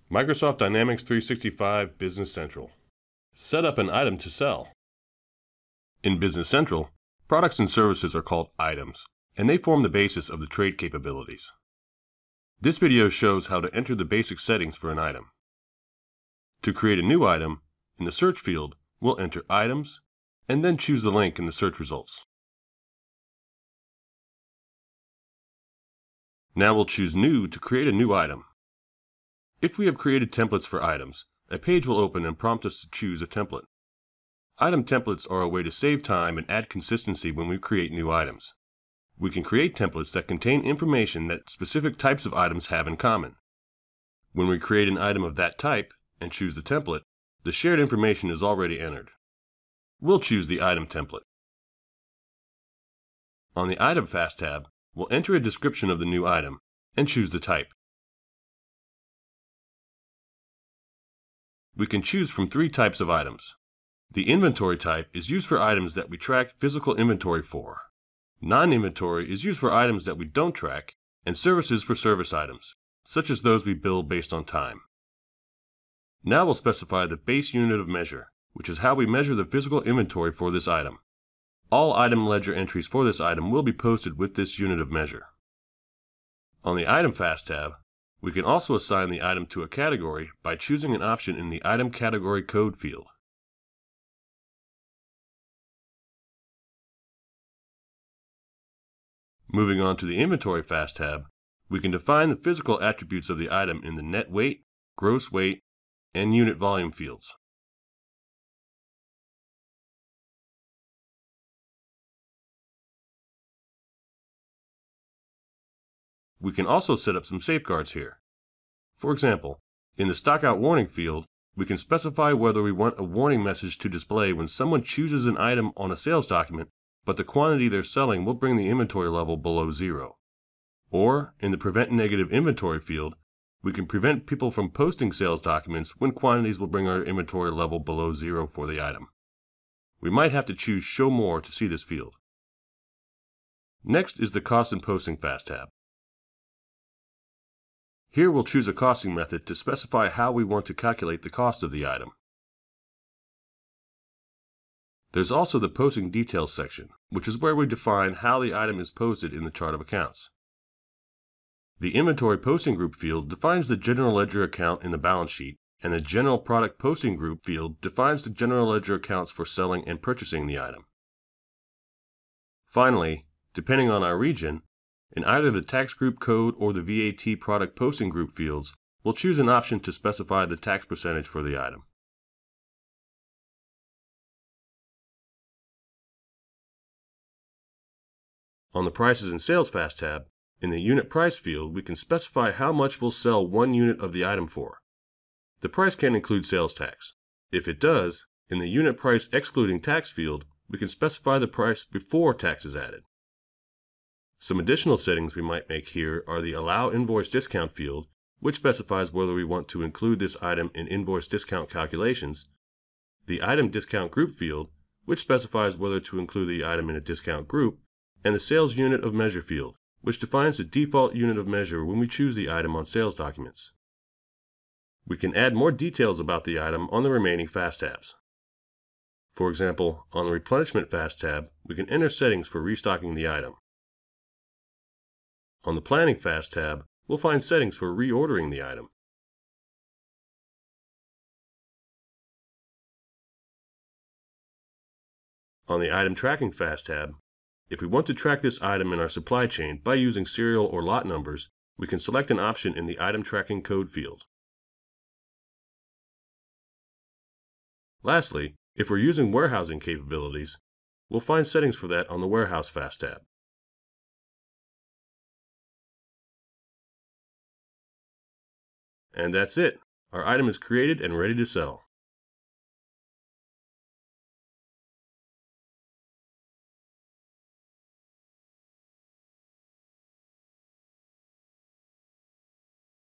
Microsoft Dynamics 365 Business Central. Set up an item to sell. In Business Central, products and services are called items, and they form the basis of the trade capabilities. This video shows how to enter the basic settings for an item. To create a new item, in the search field, we'll enter items, and then choose the link in the search results. Now we'll choose New to create a new item. If we have created templates for items, a page will open and prompt us to choose a template. Item templates are a way to save time and add consistency when we create new items. We can create templates that contain information that specific types of items have in common. When we create an item of that type and choose the template, the shared information is already entered. We'll choose the item template. On the Item Fast tab, we'll enter a description of the new item and choose the type. We can choose from three types of items. The inventory type is used for items that we track physical inventory for. Non-inventory is used for items that we don't track, and services for service items, such as those we bill based on time. Now we'll specify the base unit of measure, which is how we measure the physical inventory for this item. All item ledger entries for this item will be posted with this unit of measure. On the Item Fast tab, we can also assign the item to a category by choosing an option in the Item Category Code field. Moving on to the Inventory Fast tab, we can define the physical attributes of the item in the net weight, gross weight, and unit volume fields. We can also set up some safeguards here. For example, in the Stockout Warning field, we can specify whether we want a warning message to display when someone chooses an item on a sales document, but the quantity they're selling will bring the inventory level below zero. Or, in the Prevent Negative Inventory field, we can prevent people from posting sales documents when quantities will bring our inventory level below zero for the item. We might have to choose Show More to see this field. Next is the Cost and Posting Fast tab. Here we'll choose a costing method to specify how we want to calculate the cost of the item. There's also the Posting Details section, which is where we define how the item is posted in the chart of accounts. The Inventory Posting Group field defines the general ledger account in the balance sheet, and the General Product Posting Group field defines the general ledger accounts for selling and purchasing the item. Finally, depending on our region, in either the Tax Group Code or the VAT Product Posting Group fields, we'll choose an option to specify the tax percentage for the item. On the Prices and Sales Fast tab, in the Unit Price field, we can specify how much we'll sell one unit of the item for. The price can include sales tax. If it does, in the Unit Price Excluding Tax field, we can specify the price before tax is added. Some additional settings we might make here are the Allow Invoice Discount field, which specifies whether we want to include this item in invoice discount calculations, the Item Discount Group field, which specifies whether to include the item in a discount group, and the Sales Unit of Measure field, which defines the default unit of measure when we choose the item on sales documents. We can add more details about the item on the remaining Fast tabs. For example, on the Replenishment Fast tab, we can enter settings for restocking the item. On the Planning Fast tab, we'll find settings for reordering the item. On the Item Tracking Fast tab, if we want to track this item in our supply chain by using serial or lot numbers, we can select an option in the Item Tracking Code field. Lastly, if we're using warehousing capabilities, we'll find settings for that on the Warehouse Fast tab. And that's it. Our item is created and ready to sell.